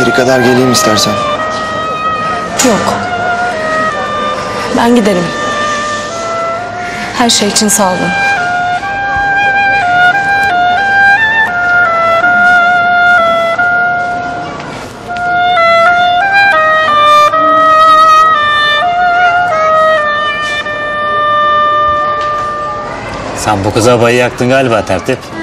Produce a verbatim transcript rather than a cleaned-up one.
Yeteri kadar geleyim istersen. Yok. Ben giderim. Her şey için sağ olun. Sen bu kıza bayı yaktın galiba Tertip.